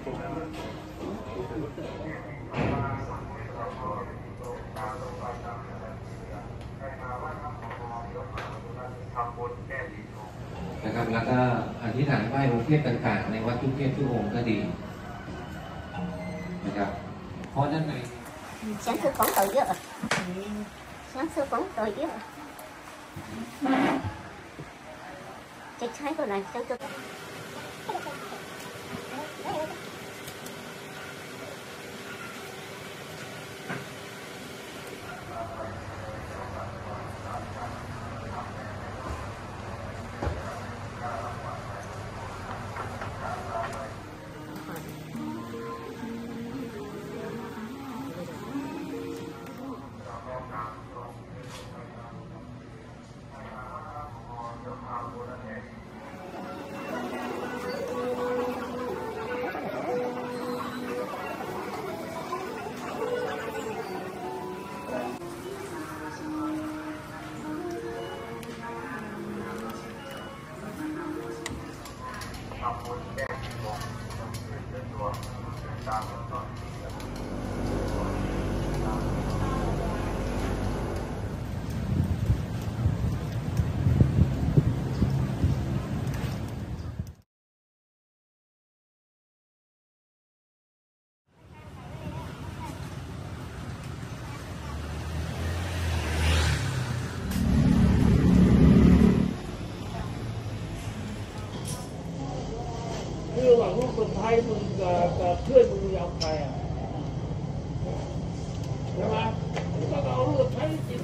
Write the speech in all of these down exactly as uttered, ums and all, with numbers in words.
นะครับแล้วก็อธิษฐานไหว้องค์เทพต่างๆในวัดทุกเทพทุกองค์ก็ดีนะครับเพราะนั่นใน sáng sư phóng tội dữ sáng sư phóng tội dữ cái trái của này sáng sư คือหลังลูกคนไทยมึงกับเพื่อนมึงยาวใครอ่ะใช่ไหมก็เอาลูกไทยจริง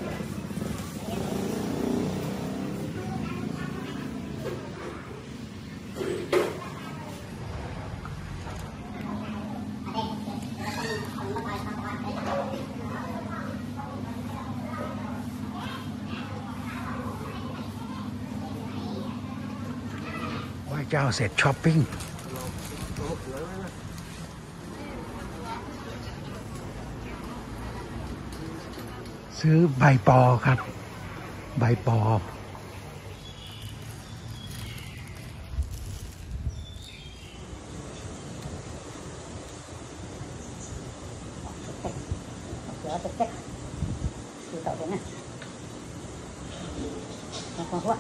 ไหว้เจ้าเสร็จช้อปปิ้งซื้อใบปอครับใบปอ Đó, tức tức. Thì cậu thế này. Nó không thuốc.